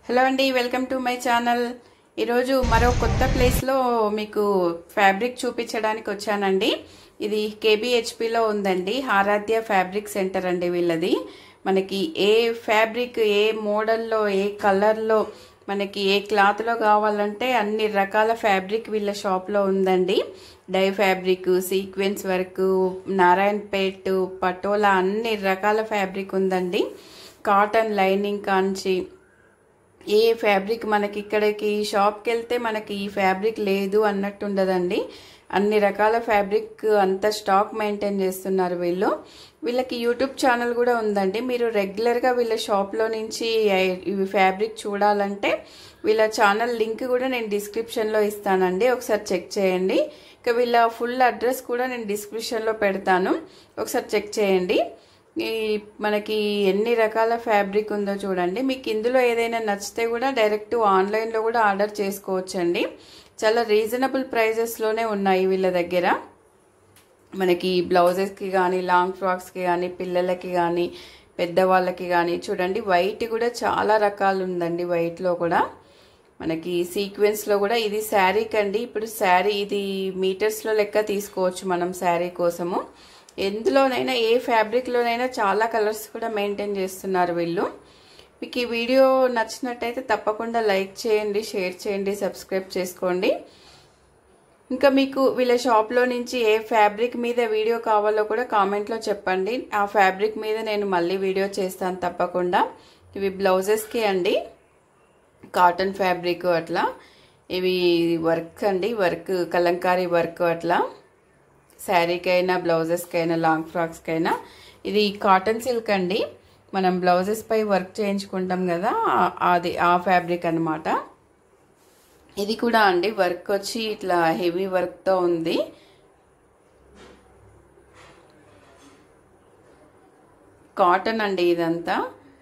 Hello అండి, welcome to my channel. ఈరోజు మరో కొత్త ప్లేస్లో మీకు ఫ్యాబ్రిక్ చూపించడానికి వచ్చానండి. ఇది కేబిహెచ్పిలో ఉందండి. ఆరాధ్య ఫ్యాబ్రిక్ సెంటర్ అండి వీళ్ళది. మనకి ఏ ఫ్యాబ్రిక్, ఏ మోడల్లో, ఏ కలర్లో, మనకి ఏ క్లాత్లో కావాలంటే అన్ని రకాల ఫ్యాబ్రిక్ వీళ్ళ షాప్లో ఉందండి. Dye fabric, sequence work, Narayanpet, patola అన్ని రకాల ఫ్యాబ్రిక్ ఉందండి. కాటన్ లైనింగ్ కాంచి ఏ ఫ్యాబ్రిక్ మనకి ఇక్కడికి షాప్కి వెళ్తే మనకి ఈ ఫ్యాబ్రిక్ లేదు అన్నట్టు ఉండదండి. అన్ని రకాల ఫ్యాబ్రిక్ అంత స్టాక్ మెయింటైన్ చేస్తున్నారు వీళ్ళు. వీళ్ళకి యూట్యూబ్ ఛానల్ కూడా ఉందండి. మీరు రెగ్యులర్గా వీళ్ళ షాప్లో నుంచి ఇవి ఫ్యాబ్రిక్ చూడాలంటే వీళ్ళ ఛానల్ లింక్ కూడా నేను డిస్క్రిప్షన్లో ఇస్తానండి, ఒకసారి చెక్ చేయండి. ఇక వీళ్ళ ఫుల్ అడ్రస్ కూడా నేను డిస్క్రిప్షన్లో పెడతాను, ఒకసారి చెక్ చేయండి. మనకి ఎన్ని రకాల ఫ్యాబ్రిక్ ఉందో చూడండి. మీకు ఇందులో ఏదైనా నచ్చితే కూడా డైరెక్ట్ ఆన్లైన్లో కూడా ఆర్డర్ చేసుకోవచ్చండి. చాలా రీజనబుల్ ప్రైజెస్లోనే ఉన్నాయి వీళ్ళ దగ్గర. మనకి బ్లౌజెస్కి కానీ, లాంగ్ ఫ్రాక్స్కి కానీ, పిల్లలకి కానీ, పెద్దవాళ్ళకి కానీ చూడండి. వైట్ కూడా చాలా రకాలు ఉందండి. వైట్లో కూడా మనకి సీక్వెన్స్లో కూడా ఇది శారీకి అండి. ఇప్పుడు శారీ ఇది మీటర్స్లో లెక్క తీసుకోవచ్చు మనం శారీ కోసము. ఎందులోనైనా ఏ ఫ్యాబ్రిక్లోనైనా చాలా కలర్స్ కూడా మెయింటైన్ చేస్తున్నారు వీళ్ళు. మీకు ఈ వీడియో నచ్చినట్టయితే తప్పకుండా లైక్ చేయండి, షేర్ చేయండి, సబ్స్క్రైబ్ చేసుకోండి. ఇంకా మీకు వీళ్ళ షాప్లో నుంచి ఏ ఫ్యాబ్రిక్ మీద వీడియో కావాలో కూడా కామెంట్లో చెప్పండి. ఆ ఫ్యాబ్రిక్ మీద నేను మళ్ళీ వీడియో చేస్తాను తప్పకుండా. ఇవి బ్లౌజెస్కి అండి, కాటన్ ఫ్యాబ్రిక్ అట్లా. ఇవి వర్క్ అండి, వర్క్ కలంకారీ వర్క్ అట్లా. శారీకైనా, బ్లౌజెస్కైనా, లాంగ్ ఫ్రాక్స్కైనా. ఇది కాటన్ సిల్క్ అండి. మనం బ్లౌజెస్ పై వర్క్ చేయించుకుంటాం కదా, అది ఆ ఫ్యాబ్రిక్ అనమాట. ఇది కూడా అండి వర్క్ వచ్చి ఇట్లా హెవీ వర్క్తో ఉంది. కాటన్ అండి ఇదంతా.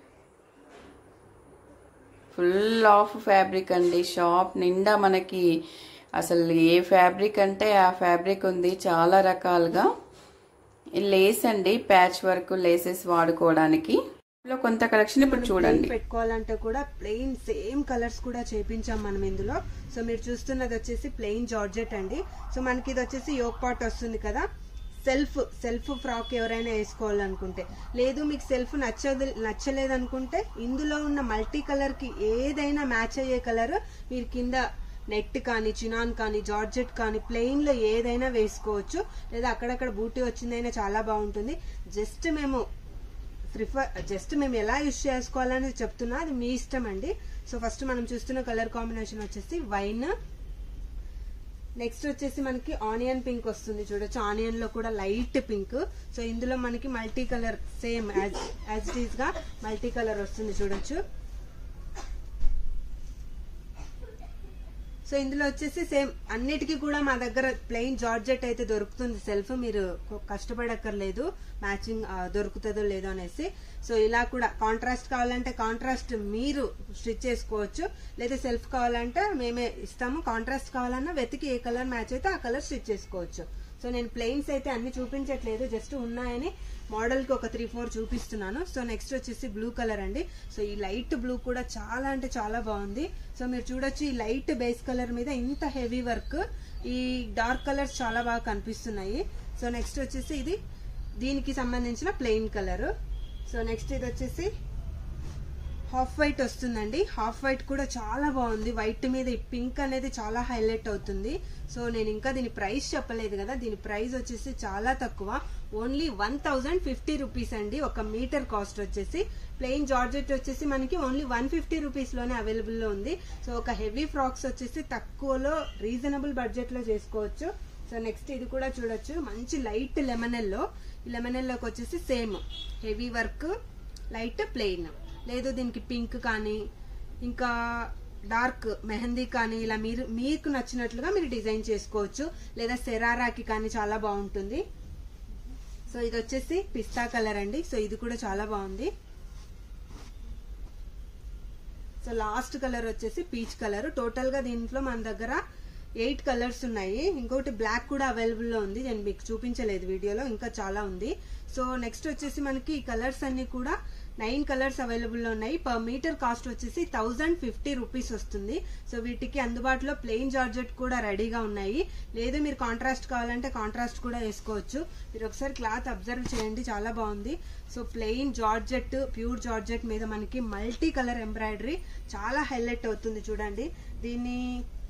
ఫుల్ ఆఫ్ ఫ్యాబ్రిక్ అండి. షాప్ నిండా మనకి అసలు ఏ ఫ్యాబ్రిక్ అంటే ఆ ఫ్యాబ్రిక్ ఉంది, చాలా రకాలుగా. లేస్ అండి, ప్యాచ్ వర్క్ లేసెస్ వాడుకోవడానికి. కొంత కలెక్షన్ ఇప్పుడు చూడండి. పెట్టుకోవాలంటే కూడా ప్లెయిన్ సేమ్ కలర్స్ కూడా చేపించాం మనం ఇందులో. సో మీరు చూస్తున్నది వచ్చేసి ప్లెయిన్ జార్జెట్ అండి. సో మనకి ఇది వచ్చేసి యోక్ పాట్ వస్తుంది కదా. సెల్ఫ్ ఫ్రాక్ ఎవరైనా వేసుకోవాలనుకుంటే, లేదు మీకు సెల్ఫ్ నచ్చలేదనుకుంటే ఇందులో ఉన్న మల్టీ కలర్ కి ఏదైనా మ్యాచ్ అయ్యే కలర్ మీరు కింద నెట్ కానీ, చినాన్ కానీ, జార్జెట్ కానీ ప్లెయిన్ లో ఏదైనా వేసుకోవచ్చు. లేదా అక్కడక్కడ బూటీ వచ్చిందైనా చాలా బాగుంటుంది. జస్ట్ మేము ఎలా యూజ్ చేసుకోవాలనేది చెప్తున్నా, అది మీ ఇష్టం అండి. సో ఫస్ట్ మనం చూస్తున్న కలర్ కాంబినేషన్ వచ్చేసి వైన్. నెక్స్ట్ వచ్చేసి మనకి ఆనియన్ పింక్ వస్తుంది, చూడొచ్చు. ఆనియన్ లో కూడా లైట్ పింక్. సో ఇందులో మనకి multi colour same as it is గా మల్టీ కలర్ వస్తుంది, చూడొచ్చు. సో ఇందులో వచ్చేసి సేమ్ అన్నిటికీ కూడా మా దగ్గర ప్లెయిన్ జార్జెట్ అయితే దొరుకుతుంది సెల్ఫ్. మీరు కష్టపడక్కర్లేదు మ్యాచింగ్ దొరుకుతుందో లేదో అనేసి. సో ఇలా కూడా కాంట్రాస్ట్ కావాలంటే కాంట్రాస్ట్ మీరు స్టిచ్ చేసుకోవచ్చు, లేదా సెల్ఫ్ కావాలంటే మేమే ఇస్తాము. కాంట్రాస్ట్ కావాలన్నా వెతికి ఏ కలర్ మ్యాచ్ అయితే ఆ కలర్ స్టిచ్ చేసుకోవచ్చు. సో నేను ప్లెయిన్స్ అయితే అన్ని చూపించట్లేదు, జస్ట్ ఉన్నాయని మోడల్ కి ఒక 3-4 చూపిస్తున్నాను. సో నెక్స్ట్ వచ్చేసి బ్లూ కలర్ అండి. సో ఈ లైట్ బ్లూ కూడా చాలా అంటే చాలా బాగుంది. సో మీరు చూడొచ్చు, ఈ లైట్ బేస్ కలర్ మీద ఇంత హెవీ వర్క్, ఈ డార్క్ కలర్స్ చాలా బాగా కనిపిస్తున్నాయి. సో నెక్స్ట్ వచ్చేసి ఇది దీనికి సంబంధించిన ప్లెయిన్ కలర్. సో నెక్స్ట్ ఇది వచ్చేసి హాఫ్ వైట్ వస్తుందండి. హాఫ్ వైట్ కూడా చాలా బాగుంది. వైట్ మీద ఈ పింక్ అనేది చాలా హైలైట్ అవుతుంది. సో నేను ఇంకా దీని ప్రైస్ చెప్పలేదు కదా. దీని ప్రైస్ వచ్చేసి చాలా తక్కువ, ఓన్లీ 1050 రూపీస్ అండి. ఒక మీటర్ కాస్ట్ వచ్చేసి. ప్లెయిన్ జార్జెట్ వచ్చేసి మనకి ఓన్లీ 150 రూపీస్ లోనే అవైలబుల్ లో ఉంది. సో ఒక హెవీ ఫ్రాక్స్ వచ్చేసి తక్కువలో రీజనబుల్ బడ్జెట్ లో చేసుకోవచ్చు. సో నెక్స్ట్ ఇది కూడా చూడొచ్చు, మంచి లైట్ లెమనెల్లో. ఈ లెమనెల్లోకి వచ్చేసి same heavy work, light plain. లేదు దీనికి పింక్ కానీ, ఇంకా డార్క్ మెహందీ కానీ, ఇలా మీకు నచ్చినట్లుగా మీరు డిజైన్ చేసుకోవచ్చు. లేదా శరారాకి కానీ చాలా బాగుంటుంది. సో ఇది వచ్చేసి పిస్తా కలర్ అండి. సో ఇది కూడా చాలా బాగుంది. సో లాస్ట్ కలర్ వచ్చేసి పీచ్ కలర్. టోటల్ గా దీంట్లో మన దగ్గర 8 కలర్స్ ఉన్నాయి. ఇంకొకటి బ్లాక్ కూడా అవైలబుల్ లో ఉంది, నేను మీకు చూపించలేదు వీడియోలో, ఇంకా చాలా ఉంది. సో నెక్స్ట్ వచ్చేసి మనకి ఈ కలర్స్ అన్ని కూడా 9 కలర్స్ అవైలబుల్ లో ఉన్నాయి. పర్ మీటర్ కాస్ట్ వచ్చేసి 1050 రూపీస్ వస్తుంది. సో వీటికి అందుబాటులో ప్లెయిన్ జార్జెట్ కూడా రెడీగా ఉన్నాయి. లేదు మీరు కాంట్రాస్ట్ కావాలంటే కాంట్రాస్ట్ కూడా వేసుకోవచ్చు. మీరు ఒకసారి క్లాత్ అబ్జర్వ్ చేయండి, చాలా బాగుంది. So plain georgette, pure georgette మీద మనకి మల్టీ కలర్ ఎంబ్రాయిడరీ చాలా హైలైట్ అవుతుంది చూడండి. దీన్ని